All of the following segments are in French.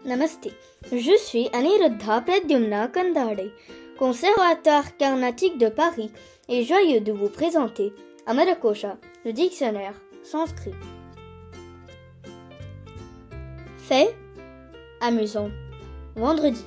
Namaste, je suis Aniruddha Pradyumna Kandade, conservateur carnatique de Paris et joyeux de vous présenter Amarakosha, le dictionnaire sanskrit. Fait amusant. Vendredi.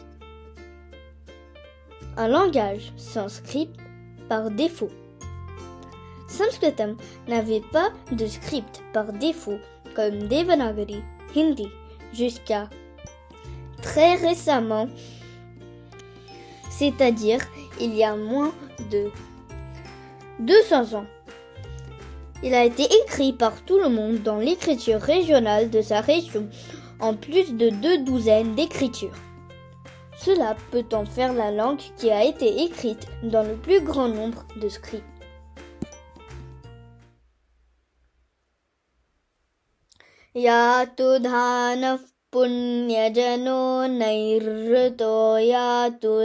Un langage sanskrit par défaut. Sanskritam n'avait pas de script par défaut comme Devanagari, Hindi, jusqu'à très récemment, c'est-à-dire il y a moins de 200 ans. Il a été écrit par tout le monde dans l'écriture régionale de sa région, en plus de 2 douzaines d'écritures. Cela peut en faire la langue qui a été écrite dans le plus grand nombre de scripts. Yatu dhanaf punyajano nairrito yatu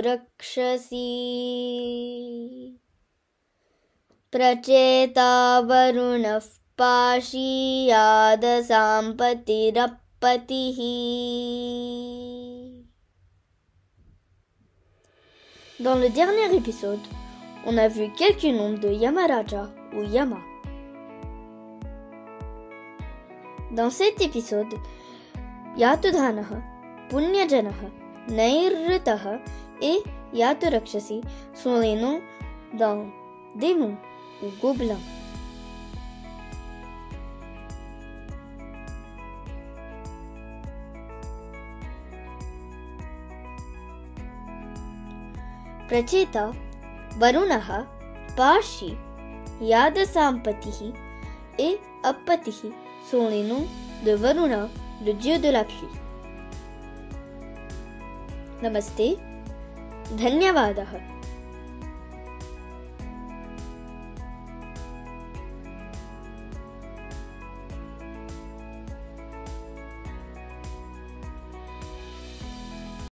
rakshasi pracheta varunaf pashi yada sampatirappatihi. Dans le dernier épisode, on a vu quelques noms de Yamaraja ou Yama. Dans cet épisode, Yatudhanaha, Punyajanaha, Nairritaha et Yaturakshasi sont les noms d'un démon ou gobelin. Pracheta, Varunaha, Pashi, Yadasampatihi et Appatihi sont les noms de Varuna, le dieu de la pluie. Namaste, Dhanyavadaha.